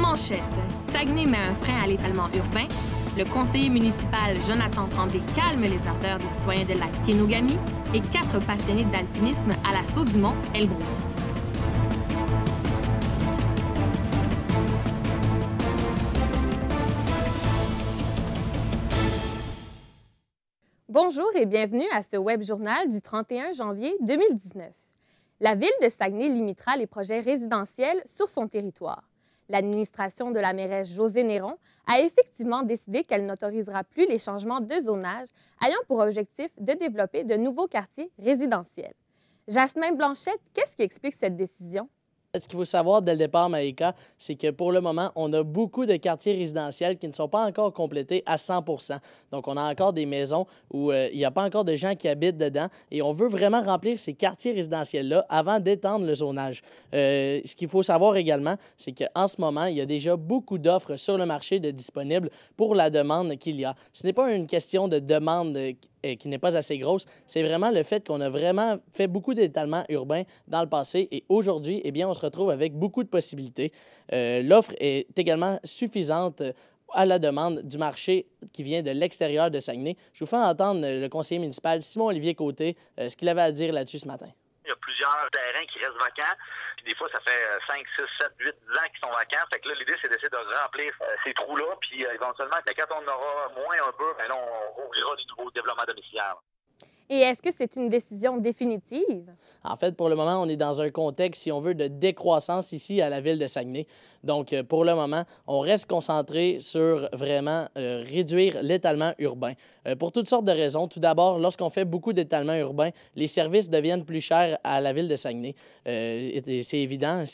manchette, Saguenay met un frein à l'étalement urbain. Le conseiller municipal Jonathan Tremblay calme les ardeurs des citoyens de la Kenogami et 4 passionnés d'alpinisme à l'assaut du mont Elbrus. Bonjour et bienvenue à ce web journal du 31 janvier 2019. La ville de Saguenay limitera les projets résidentiels sur son territoire. L'administration de la mairesse Josée Néron a effectivement décidé qu'elle n'autorisera plus les changements de zonage ayant pour objectif de développer de nouveaux quartiers résidentiels. Jasmin Blanchette, qu'est-ce qui explique cette décision? Ce qu'il faut savoir dès le départ, Maïka, c'est que pour le moment, on a beaucoup de quartiers résidentiels qui ne sont pas encore complétés à 100 %. Donc, on a encore des maisons où il n'y a pas encore de gens qui habitent dedans et on veut vraiment remplir ces quartiers résidentiels-là avant d'étendre le zonage. Ce qu'il faut savoir également, c'est qu'en ce moment, il y a déjà beaucoup d'offres sur le marché de disponibles pour la demande qu'il y a. Ce n'est pas une question de demande qui n'est pas assez grosse, c'est vraiment le fait qu'on a vraiment fait beaucoup d'étalement urbain dans le passé et aujourd'hui, eh bien, on se retrouve avec beaucoup de possibilités. L'offre est également suffisante à la demande du marché qui vient de l'extérieur de Saguenay. Je vous fais entendre le conseiller municipal Simon-Olivier Côté, ce qu'il avait à dire là-dessus ce matin. Il y a plusieurs terrains qui restent vacants. Puis des fois, ça fait 5, 6, 7, 8, 10 ans qu'ils sont vacants. Fait que là, l'idée, c'est d'essayer de remplir ces trous-là. Puis éventuellement, quand on aura moins un peu, bien là, on ouvrira des nouveaux développements domiciliaires. Et est-ce que c'est une décision définitive? En fait, pour le moment, on est dans un contexte, si on veut, de décroissance ici à la ville de Saguenay. Donc, pour le moment, on reste concentré sur vraiment réduire l'étalement urbain. Pour toutes sortes de raisons. Tout d'abord, lorsqu'on fait beaucoup d'étalement urbain, les services deviennent plus chers à la ville de Saguenay. C'est évident.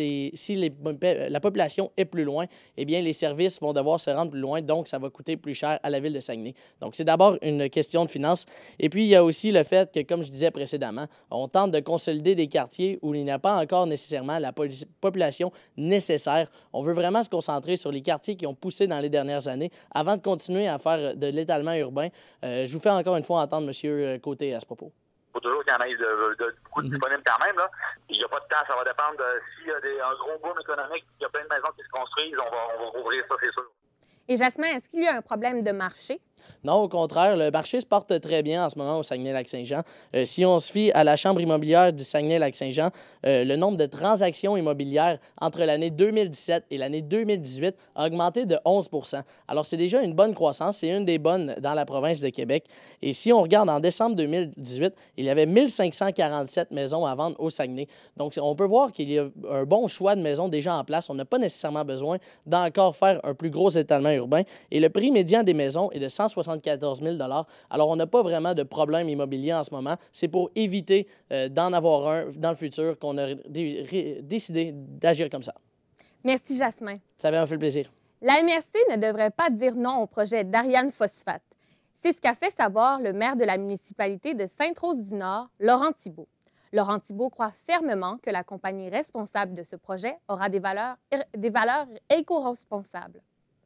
La population est plus loin, eh bien, les services vont devoir se rendre plus loin, donc ça va coûter plus cher à la ville de Saguenay. Donc, c'est d'abord une question de finances. Et puis, il y a aussi le fait que, comme je disais précédemment, on tente de consolider des quartiers où il n'y a pas encore nécessairement la population nécessaire. On veut vraiment se concentrer sur les quartiers qui ont poussé dans les dernières années avant de continuer à faire de l'étalement urbain. Je vous fais encore une fois entendre M. Côté à ce propos. Il faut toujours qu'il y en ait beaucoup de disponibles quand même. Là. Il n'y a pas de temps, ça va dépendre s'il y a un gros boom économique, il y a plein de maisons qui se construisent, on va rouvrir ça, c'est sûr. Et Jasmin, est-ce qu'il y a un problème de marché? Non, au contraire, le marché se porte très bien en ce moment au Saguenay-Lac-Saint-Jean. Si on se fie à la Chambre immobilière du Saguenay-Lac-Saint-Jean, le nombre de transactions immobilières entre l'année 2017 et l'année 2018 a augmenté de 11 %. Alors, c'est déjà une bonne croissance. C'est une des bonnes dans la province de Québec. Et si on regarde en décembre 2018, il y avait 1547 maisons à vendre au Saguenay. Donc, on peut voir qu'il y a un bon choix de maisons déjà en place. On n'a pas nécessairement besoin d'encore faire un plus gros étalement urbain. Et le prix médian des maisons est de 174 000 $. Alors, on n'a pas vraiment de problème immobilier en ce moment. C'est pour éviter d'en avoir un dans le futur qu'on a décidé d'agir comme ça. Merci, Jasmin. Ça m'a fait plaisir. La MRC ne devrait pas dire non au projet d'Ariane Phosphate. C'est ce qu'a fait savoir le maire de la municipalité de Sainte-Rose-du-Nord, Laurent Thibault. Laurent Thibault croit fermement que la compagnie responsable de ce projet aura des valeurs éco-responsables.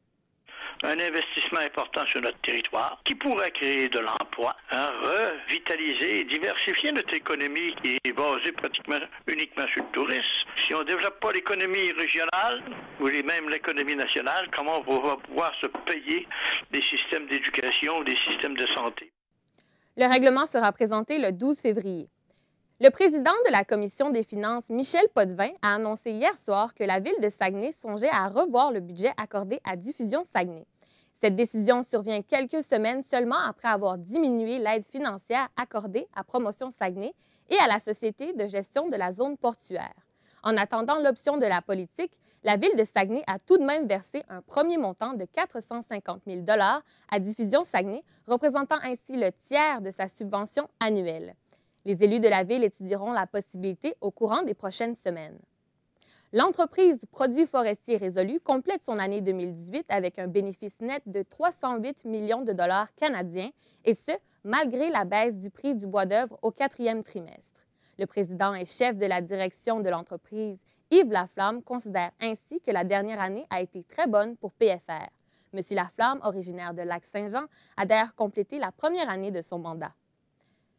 Un investissement important sur notre territoire qui pourrait créer de l'emploi, revitaliser et diversifier notre économie qui est basée pratiquement uniquement sur le tourisme. Si on ne développe pas l'économie régionale ou même l'économie nationale, comment on va pouvoir se payer des systèmes d'éducation ou des systèmes de santé? Le règlement sera présenté le 12 février. Le président de la Commission des finances, Michel Potvin, a annoncé hier soir que la ville de Saguenay songeait à revoir le budget accordé à Diffusion Saguenay. Cette décision survient quelques semaines seulement après avoir diminué l'aide financière accordée à Promotion Saguenay et à la Société de gestion de la zone portuaire. En attendant l'option de la politique, la ville de Saguenay a tout de même versé un premier montant de 450 000 $ à Diffusion Saguenay, représentant ainsi le tiers de sa subvention annuelle. Les élus de la ville étudieront la possibilité au courant des prochaines semaines. L'entreprise Produits forestiers résolus complète son année 2018 avec un bénéfice net de 308 millions de dollars canadiens, et ce, malgré la baisse du prix du bois d'œuvre au 4e trimestre. Le président et chef de la direction de l'entreprise, Yves Laflamme, considère ainsi que la dernière année a été très bonne pour PFR. M. Laflamme, originaire de Lac-Saint-Jean, a d'ailleurs complété la première année de son mandat.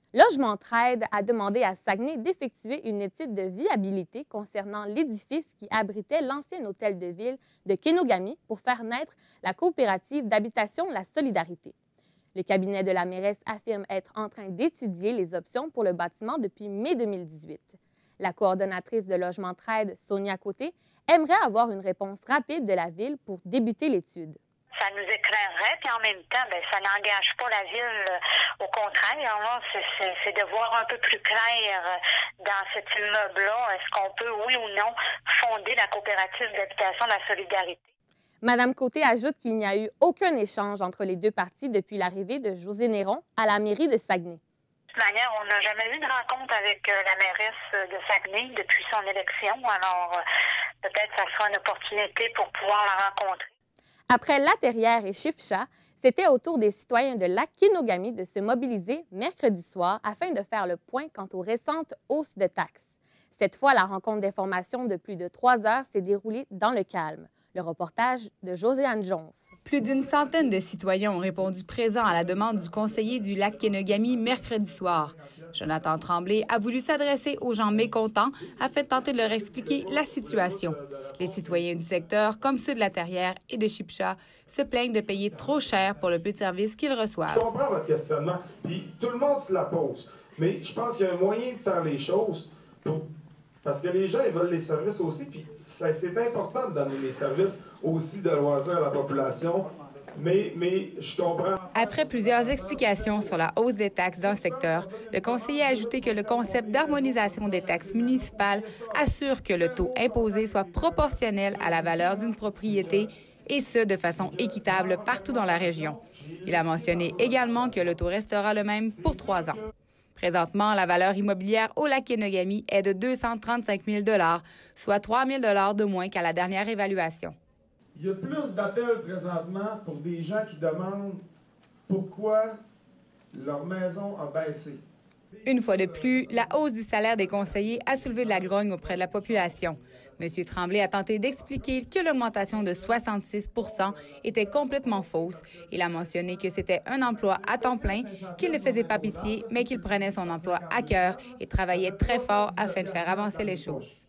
Logement Trade a demandé à Saguenay d'effectuer une étude de viabilité concernant l'édifice qui abritait l'ancien hôtel de ville de Kenogami pour faire naître la coopérative d'habitation La Solidarité. Le cabinet de la mairesse affirme être en train d'étudier les options pour le bâtiment depuis mai 2018. La coordonnatrice de Logement Trade, Sonia Côté, aimerait avoir une réponse rapide de la ville pour débuter l'étude. Ça nous éclairerait, puis en même temps, ça n'engage pas la ville. Au contraire, c'est de voir un peu plus clair dans cet immeuble-là. Est-ce qu'on peut, oui ou non, fonder la coopérative d'habitation de La Solidarité? Madame Côté ajoute qu'il n'y a eu aucun échange entre les deux parties depuis l'arrivée de José Néron à la mairie de Saguenay. De toute manière, on n'a jamais eu de rencontre avec la mairesse de Saguenay depuis son élection. Alors, peut-être que ça sera une opportunité pour pouvoir la rencontrer. Après La Terrière et Chifcha, c'était au tour des citoyens de Lac-Kenogami de se mobiliser mercredi soir afin de faire le point quant aux récentes hausses de taxes. Cette fois, la rencontre d'information de plus de 3 heures s'est déroulée dans le calme. Le reportage de Josiane Jonf. Plus d'une centaine de citoyens ont répondu présents à la demande du conseiller du Lac-Kenogami mercredi soir. Jonathan Tremblay a voulu s'adresser aux gens mécontents afin de tenter de leur expliquer la situation. Les citoyens du secteur, comme ceux de La Terrière et de Chipcha, se plaignent de payer trop cher pour le peu de services qu'ils reçoivent. Je comprends votre questionnement, puis tout le monde se la pose. Mais je pense qu'il y a un moyen de faire les choses parce que les gens, ils veulent les services aussi, puis c'est important de donner les services aussi de loisirs à la population. Mais je comprends. Après plusieurs explications sur la hausse des taxes dans le secteur, le conseiller a ajouté que le concept d'harmonisation des taxes municipales assure que le taux imposé soit proportionnel à la valeur d'une propriété et ce, de façon équitable partout dans la région. Il a mentionné également que le taux restera le même pour 3 ans. Présentement, la valeur immobilière au Lac-Kenogami est de 235 000 $, soit 3 000 $ de moins qu'à la dernière évaluation. Il y a plus d'appels présentement pour des gens qui demandent pourquoi leur maison a baissé. Une fois de plus, la hausse du salaire des conseillers a soulevé de la grogne auprès de la population. M. Tremblay a tenté d'expliquer que l'augmentation de 66 % était complètement fausse. Il a mentionné que c'était un emploi à temps plein, qu'il ne faisait pas pitié, mais qu'il prenait son emploi à cœur et travaillait très fort afin de faire avancer les choses.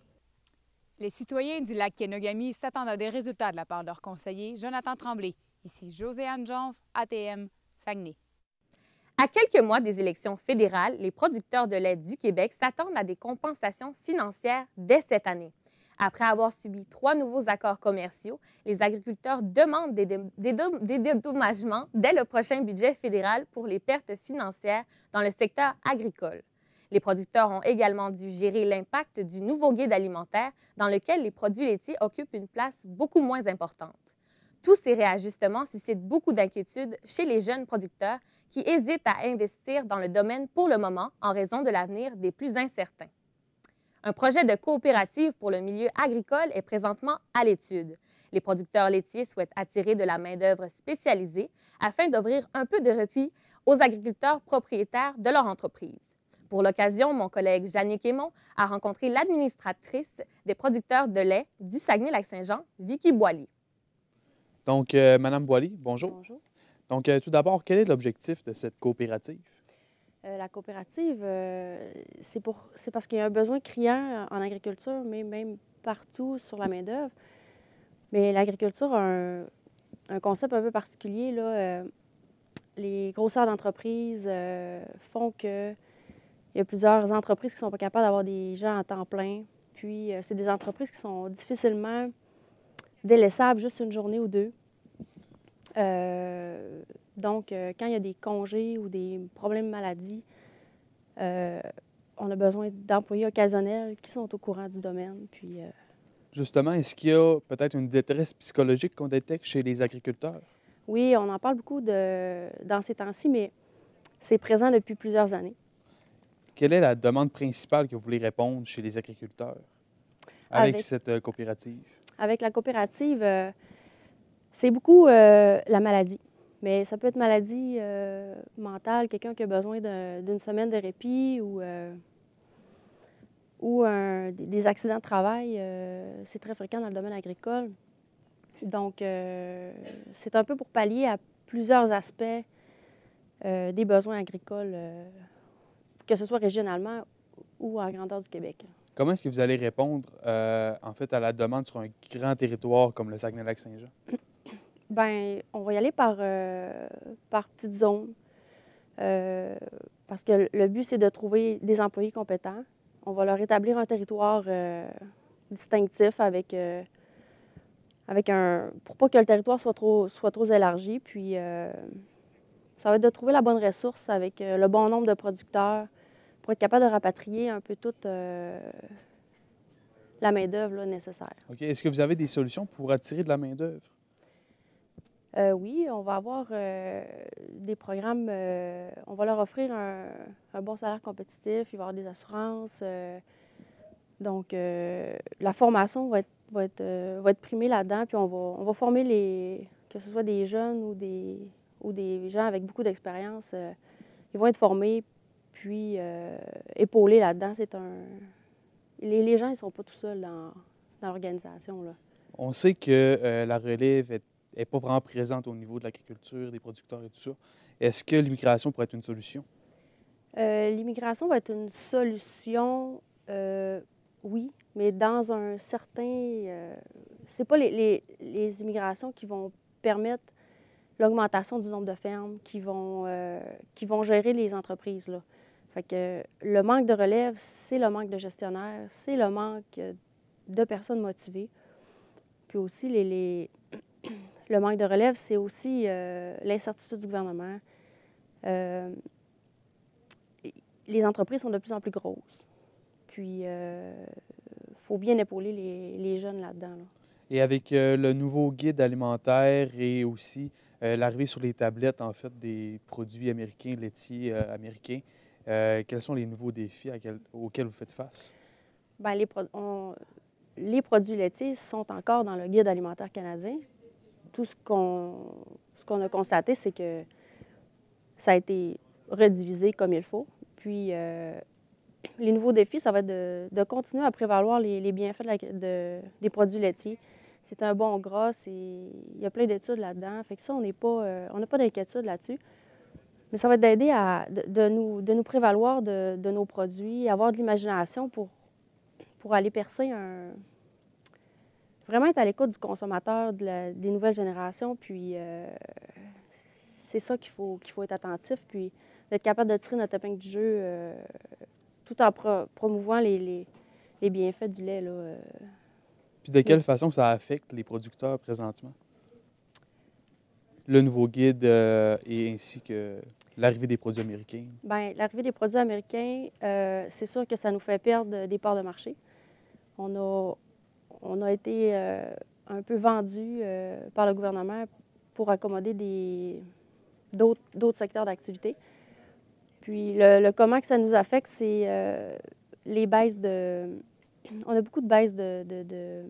Les citoyens du Lac-Kenogami s'attendent à des résultats de la part de leur conseiller, Jonathan Tremblay. Ici Josiane Jonf, ATM, Saguenay. À quelques mois des élections fédérales, les producteurs de lait du Québec s'attendent à des compensations financières dès cette année. Après avoir subi 3 nouveaux accords commerciaux, les agriculteurs demandent des dédommagements dès le prochain budget fédéral pour les pertes financières dans le secteur agricole. Les producteurs ont également dû gérer l'impact du nouveau guide alimentaire dans lequel les produits laitiers occupent une place beaucoup moins importante. Tous ces réajustements suscitent beaucoup d'inquiétudes chez les jeunes producteurs qui hésitent à investir dans le domaine pour le moment en raison de l'avenir des plus incertains. Un projet de coopérative pour le milieu agricole est présentement à l'étude. Les producteurs laitiers souhaitent attirer de la main-d'œuvre spécialisée afin d'offrir un peu de répit aux agriculteurs propriétaires de leur entreprise. Pour l'occasion, mon collègue Jannick Aymon a rencontré l'administratrice des producteurs de lait du Saguenay-Lac-Saint-Jean, Vicky Boily. Donc, Mme Boily, bonjour. Bonjour. Donc, tout d'abord, quel est l'objectif de cette coopérative? La coopérative, c'est parce qu'il y a un besoin criant en agriculture, mais même partout sur la main-d'œuvre. Mais l'agriculture a un concept un peu particulier, là. Les grosseurs d'entreprises font que il y a plusieurs entreprises qui ne sont pas capables d'avoir des gens à temps plein. Puis, c'est des entreprises qui sont difficilement délaissables juste une journée ou deux. Donc, quand il y a des congés ou des problèmes de maladie, on a besoin d'employés occasionnels qui sont au courant du domaine. Puis, Justement, est-ce qu'il y a peut-être une détresse psychologique qu'on détecte chez les agriculteurs? Oui, on en parle beaucoup dans ces temps-ci, mais c'est présent depuis plusieurs années. Quelle est la demande principale que vous voulez répondre chez les agriculteurs avec cette coopérative? Avec la coopérative, c'est beaucoup la maladie. Mais ça peut être maladie mentale, quelqu'un qui a besoin d'une semaine de répit ou des accidents de travail. C'est très fréquent dans le domaine agricole. Donc, c'est un peu pour pallier à plusieurs aspects des besoins agricoles que ce soit régionalement ou en grandeur du Québec. Comment est-ce que vous allez répondre, en fait, à la demande sur un grand territoire comme le Saguenay-Lac-Saint-Jean? Bien, on va y aller par petites zones. Parce que le but, c'est de trouver des employés compétents. On va leur établir un territoire distinctif avec pour pas que le territoire soit trop élargi. Puis, ça va être de trouver la bonne ressource avec le bon nombre de producteurs pour être capable de rapatrier un peu toute la main-d'œuvre nécessaire. OK. Est-ce que vous avez des solutions pour attirer de la main-d'œuvre? Oui, on va avoir des programmes. On va leur offrir un bon salaire compétitif, il va y avoir des assurances. Donc, la formation va être primée là-dedans, puis on va former que ce soit des jeunes ou des gens avec beaucoup d'expérience. Ils vont être formés, puis épaulés là-dedans. Les gens, ils ne sont pas tout seuls dans l'organisation, là. On sait que la relève n'est pas vraiment présente au niveau de l'agriculture, des producteurs et tout ça. Est-ce que l'immigration pourrait être une solution? L'immigration va être une solution, oui, mais dans un certain... c'est pas les immigrations qui vont permettre l'augmentation du nombre de fermes, qui vont gérer les entreprises, là. Fait que le manque de relève, c'est le manque de gestionnaires, c'est le manque de personnes motivées. Puis aussi, le manque de relève, c'est aussi l'incertitude du gouvernement. Les entreprises sont de plus en plus grosses. Puis, il faut bien épauler les jeunes là-dedans, là. Et avec le nouveau guide alimentaire et aussi l'arrivée sur les tablettes, en fait, des produits américains, laitiers américains, quels sont les nouveaux défis auxquels vous faites face? Bien, les produits laitiers sont encore dans le guide alimentaire canadien. Tout ce qu'on a constaté, c'est que ça a été redivisé comme il faut. Puis, les nouveaux défis, ça va être de continuer à prévaloir les bienfaits des produits laitiers. C'est un bon gras, il y a plein d'études là-dedans. Fait que ça, on n'a pas d'inquiétude là-dessus. Mais ça va être d'aider de nous prévaloir de nos produits, avoir de l'imagination pour aller percer vraiment être à l'écoute du consommateur, des nouvelles générations. Puis c'est ça qu'il faut être attentif, puis d'être capable de tirer notre épingle du jeu tout en promouvant les bienfaits du lait, là. Puis de quelle façon ça affecte les producteurs présentement? Le nouveau guide et ainsi que l'arrivée des produits américains? Bien, l'arrivée des produits américains, c'est sûr que ça nous fait perdre des parts de marché. On a été un peu vendus par le gouvernement pour accommoder d'autres secteurs d'activité. Puis le comment que ça nous affecte, c'est les baisses on a beaucoup de baisses de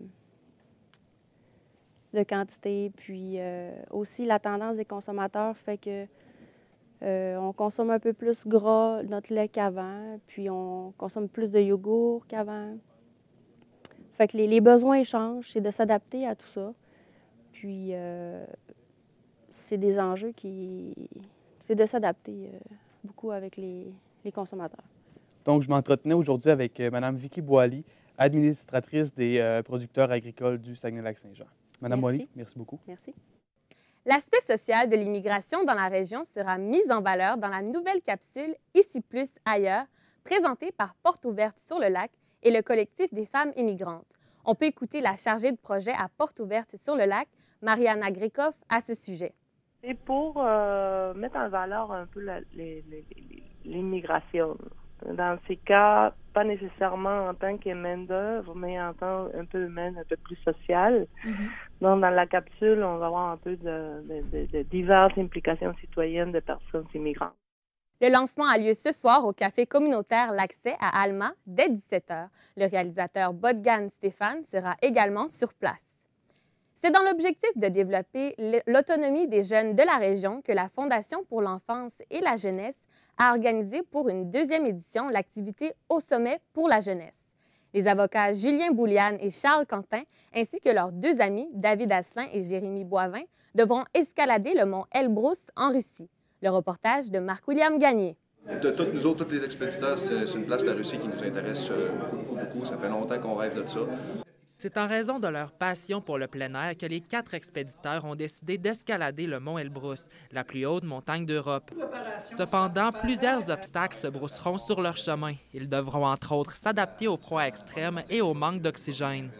quantité, puis aussi la tendance des consommateurs fait que on consomme un peu plus gras notre lait qu'avant, puis on consomme plus de yogourt qu'avant. Fait que les besoins changent, c'est de s'adapter à tout ça. Puis c'est des enjeux c'est de s'adapter beaucoup avec les consommateurs. Donc, je m'entretenais aujourd'hui avec Mme Vicky Boily, administratrice des producteurs agricoles du Saguenay-Lac-Saint-Jean. Mme Boily, merci beaucoup. Merci. L'aspect social de l'immigration dans la région sera mis en valeur dans la nouvelle capsule Ici plus, ailleurs, présentée par Porte ouverte sur le lac et le collectif des femmes immigrantes. On peut écouter la chargée de projet à Porte ouverte sur le lac, Mariana Grekoff, à ce sujet. C'est pour mettre en valeur un peu l'immigration. Dans ces cas, pas nécessairement en tant que main-d'œuvre, mais en tant un peu humaine, un peu plus sociale. Mm-hmm. Donc, dans la capsule, on va avoir un peu de diverses implications citoyennes de personnes immigrantes. Le lancement a lieu ce soir au café communautaire L'Accès à Alma dès 17h. Le réalisateur Bodgan Stéphane sera également sur place. C'est dans l'objectif de développer l'autonomie des jeunes de la région que la Fondation pour l'enfance et la jeunesse a organisé pour une deuxième édition l'activité Au sommet pour la jeunesse. Les avocats Julien Bouliane et Charles Quentin, ainsi que leurs deux amis, David Asselin et Jérémy Boivin, devront escalader le mont Elbrus en Russie. Le reportage de Marc-William Gagné. De toutes nous autres, tous les expéditeurs, c'est une place de la Russie qui nous intéresse beaucoup. Ça fait longtemps qu'on rêve de ça. C'est en raison de leur passion pour le plein air que les 4 expéditeurs ont décidé d'escalader le mont Elbrus, la plus haute montagne d'Europe. Cependant, plusieurs obstacles se brousseront sur leur chemin. Ils devront entre autres s'adapter au froid extrême et au manque d'oxygène.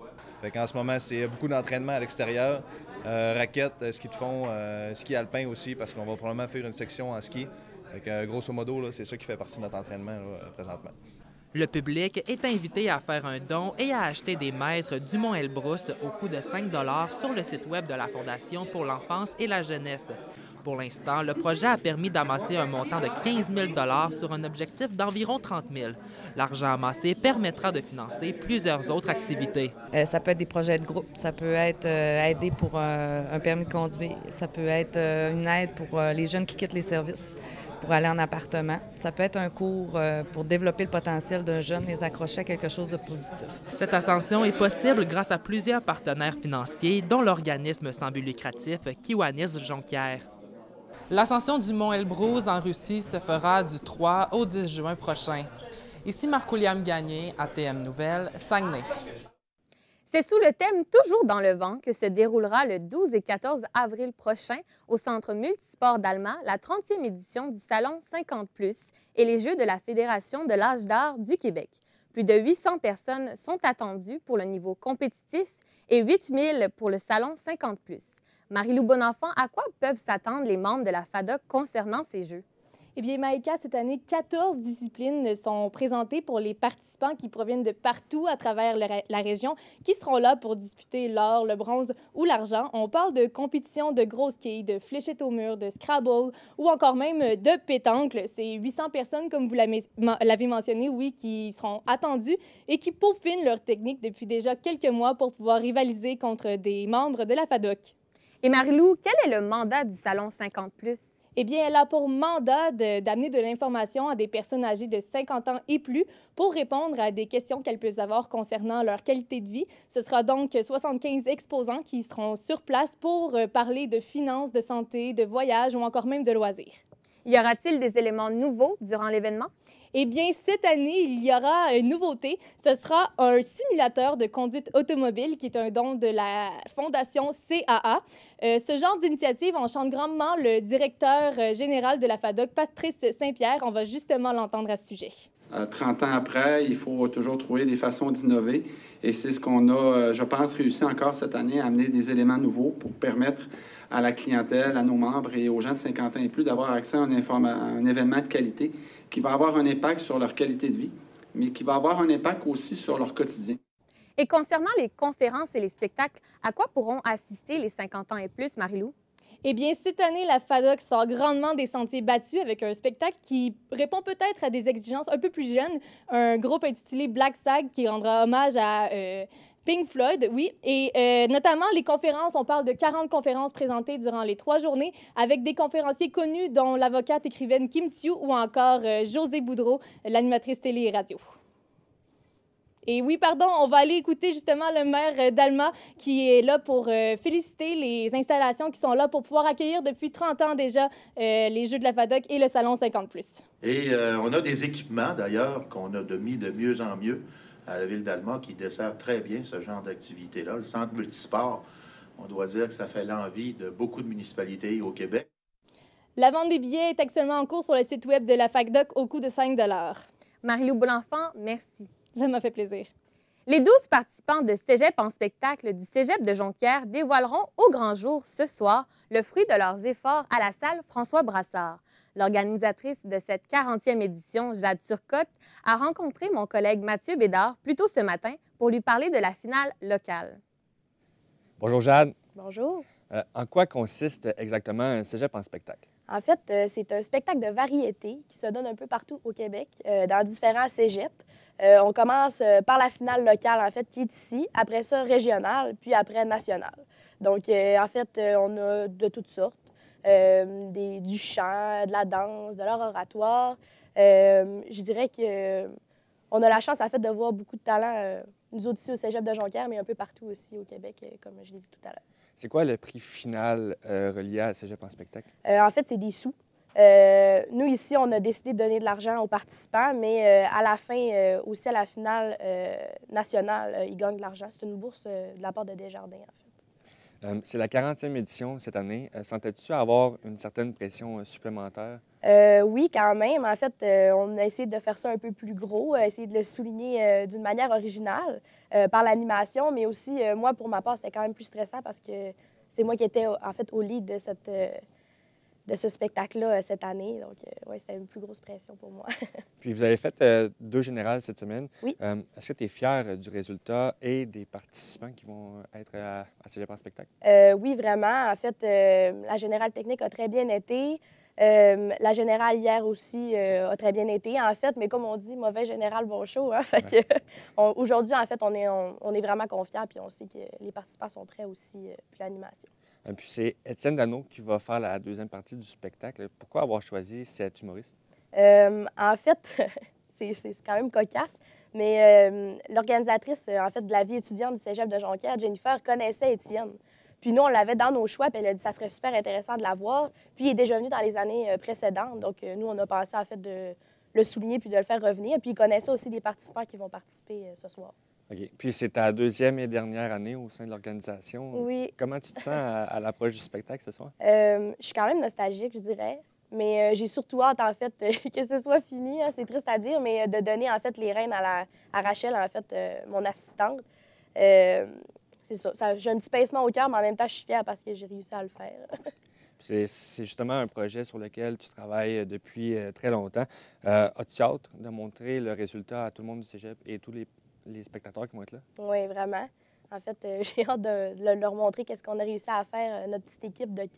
En ce moment, c'est beaucoup d'entraînement à l'extérieur. Raquettes, ski de fond, ski alpin aussi, parce qu'on va probablement faire une section en ski. Grosso modo, là, c'est ça qui fait partie de notre entraînement là, présentement. Le public est invité à faire un don et à acheter des mètres du mont Elbrus au coût de 5 $ sur le site web de la Fondation pour l'enfance et la jeunesse. Pour l'instant, le projet a permis d'amasser un montant de 15 000 $ sur un objectif d'environ 30 000 $. L'argent amassé permettra de financer plusieurs autres activités. Ça peut être des projets de groupe, ça peut être aider pour un permis de conduire, ça peut être une aide pour les jeunes qui quittent les services pour aller en appartement. Ça peut être un cours pour développer le potentiel d'un jeune, les accrocher à quelque chose de positif. Cette ascension est possible grâce à plusieurs partenaires financiers, dont l'organisme sans but lucratif Kiwanis Jonquière. L'ascension du mont Elbrus en Russie se fera du 3 au 10 juin prochain. Ici Marc-William Gagné, ATM Nouvelles, Saguenay. C'est sous le thème « Toujours dans le vent » que se déroulera le 12 et 14 avril prochain au Centre multisport d'Alma la 30e édition du Salon 50+, et les Jeux de la Fédération de l'âge d'art du Québec. Plus de 800 personnes sont attendues pour le niveau compétitif et 8 000 pour le Salon 50+. Marie-Lou Bonenfant, à quoi peuvent s'attendre les membres de la FADOC concernant ces Jeux? Eh bien, Maïka, cette année, 14 disciplines sont présentées pour les participants qui proviennent de partout à travers la région, qui seront là pour disputer l'or, le bronze ou l'argent. On parle de compétitions de grosses quilles, de fléchettes au mur, de Scrabble ou encore même de pétanque. C'est 800 personnes, comme vous l'avez mentionné, oui, qui seront attendues et qui peaufinent leur technique depuis déjà quelques mois pour pouvoir rivaliser contre des membres de la FADOC. Et Marie-Lou, quel est le mandat du Salon 50+? Eh bien, elle a pour mandat d'amener de l'information à des personnes âgées de 50 ans et plus pour répondre à des questions qu'elles peuvent avoir concernant leur qualité de vie. Ce sera donc 75 exposants qui seront sur place pour parler de finances, de santé, de voyage ou encore même de loisirs. Y aura-t-il des éléments nouveaux durant l'événement? Eh bien, cette année, il y aura une nouveauté. Ce sera un simulateur de conduite automobile qui est un don de la Fondation CAA. Ce genre d'initiative enchante grandement le directeur général de la FADOC, Patrice Saint-Pierre. On va justement l'entendre à ce sujet. 30 ans après, il faut toujours trouver des façons d'innover. Et c'est ce qu'on a, je pense, réussi encore cette année à amener des éléments nouveaux pour permettre à la clientèle, à nos membres et aux gens de 50 ans et plus d'avoir accès à un événement de qualité qui va avoir un impact sur leur qualité de vie, mais qui va avoir un impact aussi sur leur quotidien. Et concernant les conférences et les spectacles, à quoi pourront assister les 50 ans et plus, Marie-Lou? Eh bien, cette année, la FADOC sort grandement des sentiers battus avec un spectacle qui répond peut-être à des exigences un peu plus jeunes. Un groupe intitulé Black Sag qui rendra hommage à Pink Floyd, oui. Et notamment, les conférences, on parle de 40 conférences présentées durant les 3 journées avec des conférenciers connus dont l'avocate écrivaine Kim Chiu ou encore José Boudreau, l'animatrice télé et radio. Et oui, pardon, on va aller écouter justement le maire d'Alma qui est là pour féliciter les installations qui sont là pour pouvoir accueillir depuis 30 ans déjà les Jeux de la FADOC et le Salon 50+. Et on a des équipements, d'ailleurs, qu'on a mis de mieux en mieux à la ville d'Alma qui dessert très bien ce genre d'activité-là. Le centre multisport, on doit dire que ça fait l'envie de beaucoup de municipalités au Québec. La vente des billets est actuellement en cours sur le site web de la FADOC au coût de 5 $. Marie-Lou Bonenfant, merci. Ça m'a fait plaisir. Les 12 participants de Cégep en spectacle du Cégep de Jonquière dévoileront au grand jour ce soir le fruit de leurs efforts à la salle François Brassard. L'organisatrice de cette 40e édition, Jade Turcotte, a rencontré mon collègue Mathieu Bédard plus tôt ce matin pour lui parler de la finale locale. Bonjour Jade. Bonjour. En quoi consiste exactement un Cégep en spectacle? En fait, c'est un spectacle de variété qui se donne un peu partout au Québec, dans différents cégeps. On commence par la finale locale, en fait, qui est ici, après ça régionale, puis après nationale. Donc, en fait, on a de toutes sortes, du chant, de la danse, de l'art oratoire. Je dirais qu'on a la chance, en fait, de voir beaucoup de talents, nous autres ici au Cégep de Jonquière, mais un peu partout aussi au Québec, comme je l'ai dit tout à l'heure. C'est quoi le prix final relié à Cégep en spectacle? En fait, c'est des sous. Nous, ici, on a décidé de donner de l'argent aux participants, mais à la fin, aussi à la finale nationale, ils gagnent de l'argent. C'est une bourse de la part de Desjardins, en fait. C'est la 40e édition cette année. Sentais-tu avoir une certaine pression supplémentaire? Oui, quand même. En fait, on a essayé de faire ça un peu plus gros, essayer de le souligner d'une manière originale par l'animation, mais aussi, moi, pour ma part, c'était quand même plus stressant parce que c'est moi qui étais, en fait, au lead de ce spectacle-là cette année. Donc, oui, c'était une plus grosse pression pour moi. Puis vous avez fait 2 générales cette semaine. Oui. Est-ce que tu es fier du résultat et des participants qui vont être à Cégep en spectacle? Oui, vraiment. En fait, la générale technique a très bien été. La générale hier aussi a très bien été, en fait. Mais comme on dit, mauvais général, bon show. Hein? Fait que, aujourd'hui, en fait, on est vraiment confiants puis on sait que les participants sont prêts aussi, puis l'animation. Puis c'est Étienne Dano qui va faire la deuxième partie du spectacle. Pourquoi avoir choisi cet humoriste? En fait, c'est quand même cocasse, mais l'organisatrice en fait, de la vie étudiante du Cégep de Jonquière, Jennifer, connaissait Étienne. Puis nous, on l'avait dans nos choix, puis elle a dit que ça serait super intéressant de la voir. Puis il est déjà venu dans les années précédentes, donc nous, on a pensé en fait de le souligner puis de le faire revenir. Puis il connaissait aussi les participants qui vont participer ce soir. OK. Puis c'est ta deuxième et dernière année au sein de l'organisation. Oui. Comment tu te sens à l'approche du spectacle ce soir? Je suis quand même nostalgique, je dirais. Mais j'ai surtout hâte, en fait, que ce soit fini. Hein, c'est triste à dire, mais de donner, en fait, les rênes à Rachel, en fait, mon assistante. C'est ça. J'ai un petit pincement au cœur, mais en même temps, je suis fière parce que j'ai réussi à le faire. C'est justement un projet sur lequel tu travailles depuis très longtemps. As-tu hâte de montrer le résultat à tout le monde du Cégep et tous les spectateurs qui vont être là? Oui, vraiment. En fait, j'ai hâte de leur montrer qu'est-ce qu'on a réussi à faire, notre petite équipe de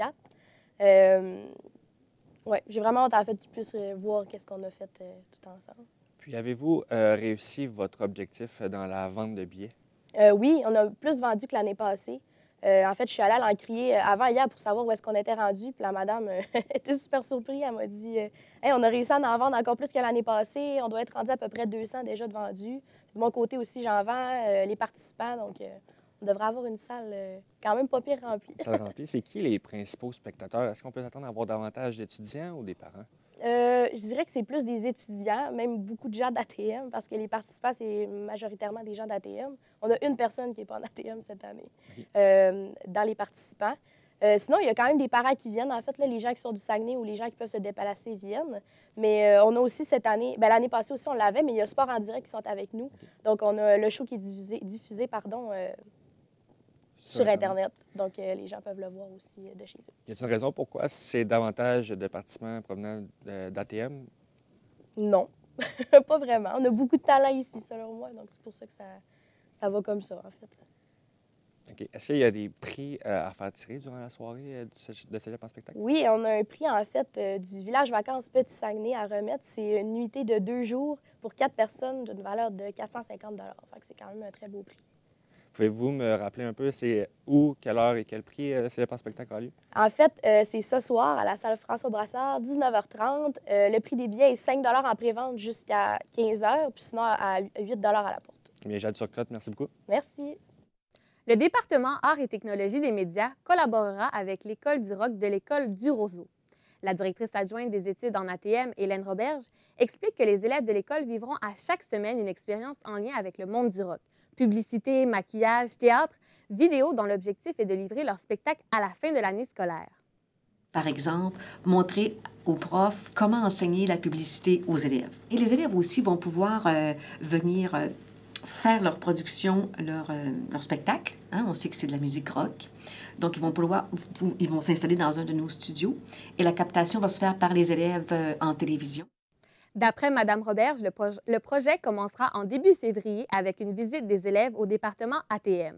4. Oui, j'ai vraiment hâte, en fait, qu'ils puissent voir qu'est-ce qu'on a fait tout ensemble. Puis, avez-vous réussi votre objectif dans la vente de billets? Oui, on a plus vendu que l'année passée. En fait, je suis allée à l'encrier avant hier pour savoir où est-ce qu'on était rendu. Puis la madame était super surprise. Elle m'a dit hey, on a réussi à en vendre encore plus que l'année passée. On doit être rendu à peu près 200 déjà de vendus. De mon côté aussi, j'en vends les participants. Donc, on devrait avoir une salle quand même pas pire remplie. Salle remplie. C'est qui les principaux spectateurs? Est-ce qu'on peut s'attendre à avoir davantage d'étudiants ou des parents? Je dirais que c'est plus des étudiants, même beaucoup de gens d'ATM, parce que les participants, c'est majoritairement des gens d'ATM. On a une personne qui n'est pas en ATM cette année dans les participants. Sinon, il y a quand même des parents qui viennent. En fait, là, les gens qui sont du Saguenay ou les gens qui peuvent se déplacer viennent. Mais on a aussi cette année, l'année passée aussi, on l'avait, mais il y a Sport en direct qui sont avec nous. Donc, on a le show qui est diffusé sur Internet. Donc, les gens peuvent le voir aussi de chez eux. Y a-t-il une raison pourquoi c'est davantage de participants provenant d'ATM? Non, pas vraiment. On a beaucoup de talent ici, selon moi. Donc, c'est pour ça que ça va comme ça, en fait. OK. Est-ce qu'il y a des prix à faire tirer durant la soirée de Cégep en spectacle? Oui, on a un prix, en fait, du village vacances Petit Saguenay à remettre. C'est une nuitée de 2 jours pour 4 personnes d'une valeur de 450 $. Fait que c'est quand même un très beau prix. Pouvez-vous me rappeler un peu, c'est où, quelle heure et quel prix Cégep en spectacle a lieu? En fait, c'est ce soir à la salle François Brassard, 19h30. Le prix des billets est 5 $ en pré-vente jusqu'à 15 h, puis sinon à 8 $ à la porte. Bien, Jade Turcotte, merci beaucoup. Merci. Le département Arts et technologies des médias collaborera avec l'École du rock de l'École du Roseau. La directrice adjointe des études en ATM, Hélène Roberge, explique que les élèves de l'école vivront à chaque semaine une expérience en lien avec le monde du rock. Publicité, maquillage, théâtre, vidéo dont l'objectif est de livrer leur spectacle à la fin de l'année scolaire. Par exemple, montrer aux profs comment enseigner la publicité aux élèves. Et les élèves aussi vont pouvoir venir faire leur production, leur spectacle. Hein? On sait que c'est de la musique rock. Donc, ils vont s'installer dans un de nos studios et la captation va se faire par les élèves en télévision. D'après Mme Roberge, le projet commencera en début février avec une visite des élèves au département ATM.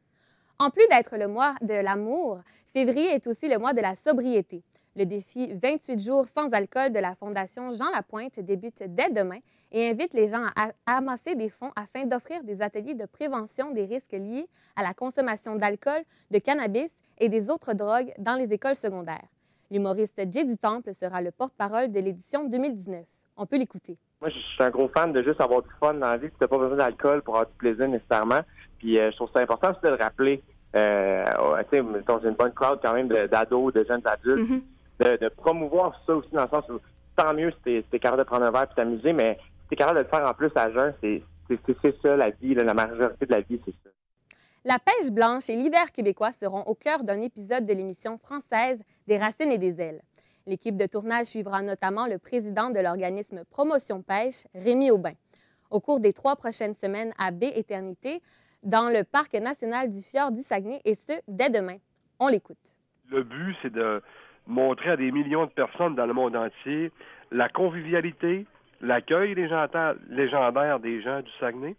En plus d'être le mois de l'amour, février est aussi le mois de la sobriété. Le défi 28 jours sans alcool de la Fondation Jean Lapointe débute dès demain et invite les gens à amasser des fonds afin d'offrir des ateliers de prévention des risques liés à la consommation d'alcool, de cannabis et des autres drogues dans les écoles secondaires. L'humoriste Jay du Temple sera le porte-parole de l'édition 2019. On peut l'écouter. Moi, je suis un gros fan de juste avoir du fun dans la vie. Tu n'as pas besoin d'alcool pour avoir du plaisir nécessairement. Puis je trouve ça important aussi de le rappeler. Tu sais, dans une bonne crowd quand même d'ados, de jeunes adultes. de promouvoir ça aussi, dans le sens où tant mieux si t'es capable de prendre un verre et t'amuser, mais si t'es capable de le faire en plus à jeun, c'est ça la vie, là, la majorité de la vie, c'est ça. La pêche blanche et l'hiver québécois seront au cœur d'un épisode de l'émission française Des racines et des ailes. L'équipe de tournage suivra notamment le président de l'organisme Promotion Pêche, Rémi Aubin. Au cours des 3 prochaines semaines à Baie-Éternité, dans le parc national du Fjord du Saguenay, et ce, dès demain. On l'écoute. Le but, c'est de montrer à des millions de personnes dans le monde entier la convivialité, l'accueil légendaire des gens du Saguenay,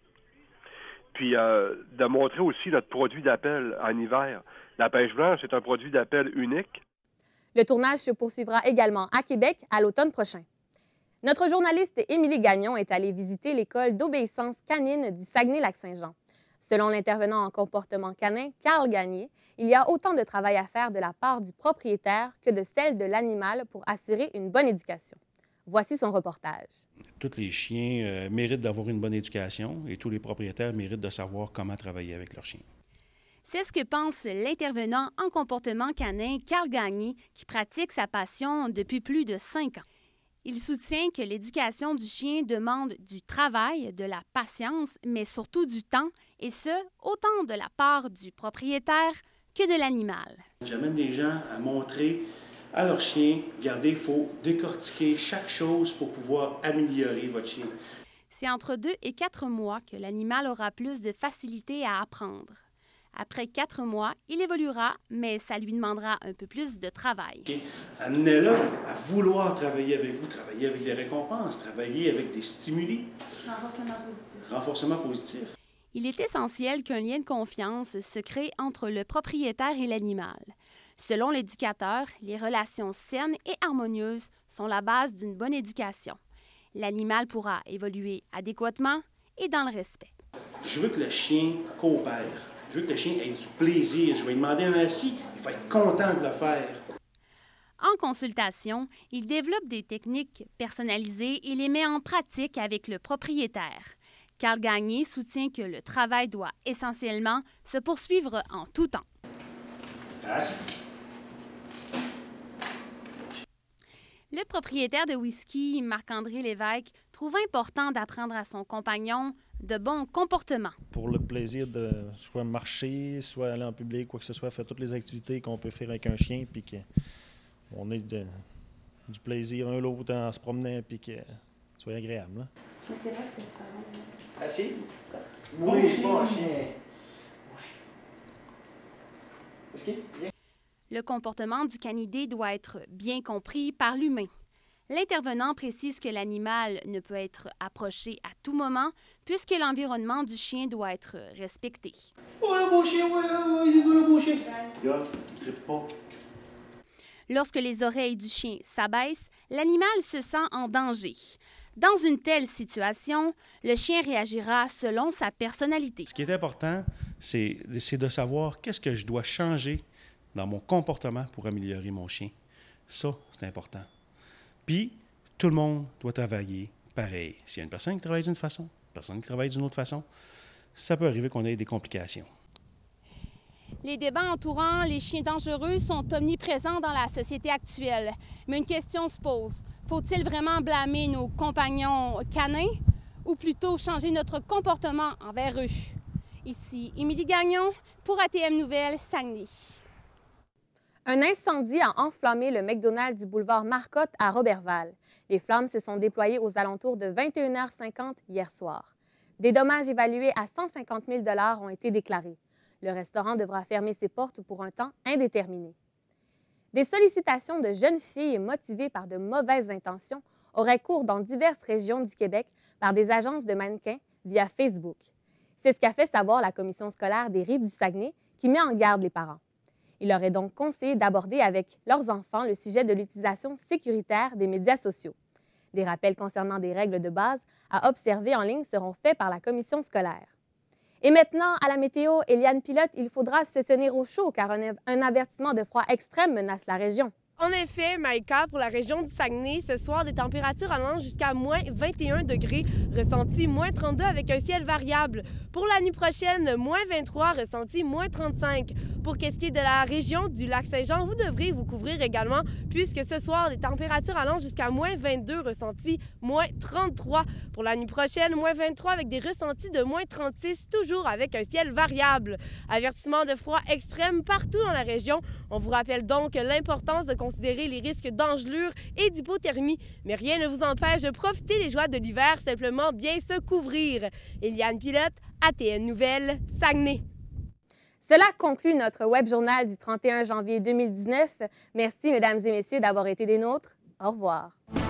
puis de montrer aussi notre produit d'appel en hiver. La pêche blanche, c'est un produit d'appel unique. Le tournage se poursuivra également à Québec à l'automne prochain. Notre journaliste Émilie Gagnon est allée visiter l'école d'obéissance canine du Saguenay-Lac-Saint-Jean. Selon l'intervenant en comportement canin, Carl Gagné, il y a autant de travail à faire de la part du propriétaire que de celle de l'animal pour assurer une bonne éducation. Voici son reportage. Tous les chiens méritent d'avoir une bonne éducation et tous les propriétaires méritent de savoir comment travailler avec leurs chiens. C'est ce que pense l'intervenant en comportement canin, Carl Gagné, qui pratique sa passion depuis plus de 5 ans. Il soutient que l'éducation du chien demande du travail, de la patience, mais surtout du temps, et ce, autant de la part du propriétaire que de l'animal. J'amène les gens à montrer à leur chien, regardez, il faut décortiquer chaque chose pour pouvoir améliorer votre chien. C'est entre 2 et 4 mois que l'animal aura plus de facilité à apprendre. Après 4 mois, il évoluera, mais ça lui demandera un peu plus de travail. Amenez-le à vouloir travailler avec vous, travailler avec des récompenses, travailler avec des stimuli. Renforcement positif. Renforcement positif. Il est essentiel qu'un lien de confiance se crée entre le propriétaire et l'animal. Selon l'éducateur, les relations saines et harmonieuses sont la base d'une bonne éducation. L'animal pourra évoluer adéquatement et dans le respect. Je veux que le chien coopère. Je veux que le chien ait du plaisir. Je vais lui demander un assis, il va être content de le faire. En consultation, il développe des techniques personnalisées et les met en pratique avec le propriétaire. Carl Gagné soutient que le travail doit essentiellement se poursuivre en tout temps. Le propriétaire de whisky, Marc-André Lévesque, trouve important d'apprendre à son compagnon de bons comportements. Pour le plaisir de soit marcher, soit aller en public, quoi que ce soit, faire toutes les activités qu'on peut faire avec un chien, puis qu'on ait du plaisir un l'autre en se promenant, puis que ce soit agréable. Là. Mais c'est vrai que c'est super bon. Assis? Oui, bon chien. Le comportement du canidé doit être bien compris par l'humain. L'intervenant précise que l'animal ne peut être approché à tout moment puisque l'environnement du chien doit être respecté. Oh, le beau chien, il est le beau chien. Regarde, il ne trippe pas. Lorsque les oreilles du chien s'abaissent, l'animal se sent en danger. Dans une telle situation, le chien réagira selon sa personnalité. Ce qui est important, c'est de savoir qu'est-ce que je dois changer dans mon comportement pour améliorer mon chien. Ça, c'est important. Puis, tout le monde doit travailler pareil. S'il y a une personne qui travaille d'une façon, une personne qui travaille d'une autre façon, ça peut arriver qu'on ait des complications. Les débats entourant les chiens dangereux sont omniprésents dans la société actuelle. Mais une question se pose. Faut-il vraiment blâmer nos compagnons canins ou plutôt changer notre comportement envers eux? Ici Émilie Gagnon pour ATM Nouvelles, Saguenay. Un incendie a enflammé le McDonald's du boulevard Marcotte à Roberval. Les flammes se sont déployées aux alentours de 21h50 hier soir. Des dommages évalués à 150 000 $ ont été déclarés. Le restaurant devra fermer ses portes pour un temps indéterminé. Des sollicitations de jeunes filles motivées par de mauvaises intentions auraient cours dans diverses régions du Québec par des agences de mannequins via Facebook. C'est ce qu'a fait savoir la commission scolaire des Rives du Saguenay qui met en garde les parents. Il leur est donc conseillé d'aborder avec leurs enfants le sujet de l'utilisation sécuritaire des médias sociaux. Des rappels concernant des règles de base à observer en ligne seront faits par la commission scolaire. Et maintenant, à la météo, Eliane Pilote, il faudra se tenir au chaud car un avertissement de froid extrême menace la région. En effet, Maïka, pour la région du Saguenay, ce soir, des températures allant jusqu'à moins 21 degrés, ressenti moins 32 avec un ciel variable. Pour la nuit prochaine, moins 23, ressenti moins 35. Pour qu'est-ce qui est de la région du Lac-Saint-Jean, vous devrez vous couvrir également puisque ce soir, des températures allant jusqu'à moins 22 ressentis, moins 33. Pour la nuit prochaine, moins 23 avec des ressentis de moins 36, toujours avec un ciel variable. Avertissement de froid extrême partout dans la région. On vous rappelle donc l'importance de considérer les risques d'engelure et d'hypothermie. Mais rien ne vous empêche de profiter des joies de l'hiver, simplement bien se couvrir. Eliane Pilote, ATN Nouvelles, Saguenay. Cela conclut notre web journal du 31 janvier 2019. Merci, mesdames et messieurs, d'avoir été des nôtres. Au revoir.